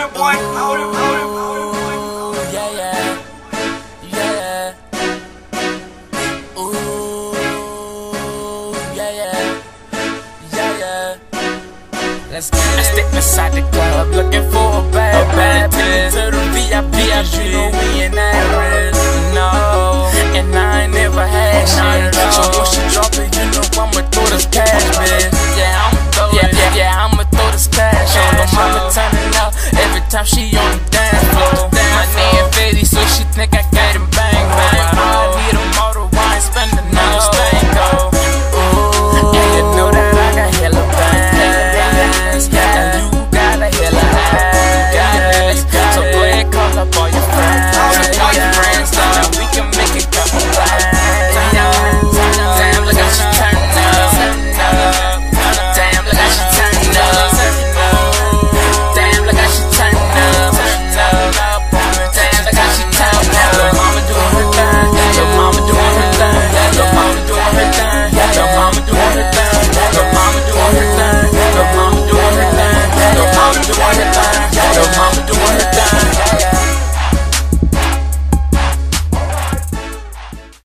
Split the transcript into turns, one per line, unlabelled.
Let's get it. I step inside the club looking for a bad bitch. To the VIP, you know we in Paris. No, and I ain't never had shit. So when she drop it, you know I'ma throw this cash, bitch. Yeah, I'ma throw this cash on. My mama turning up every time she on the dance.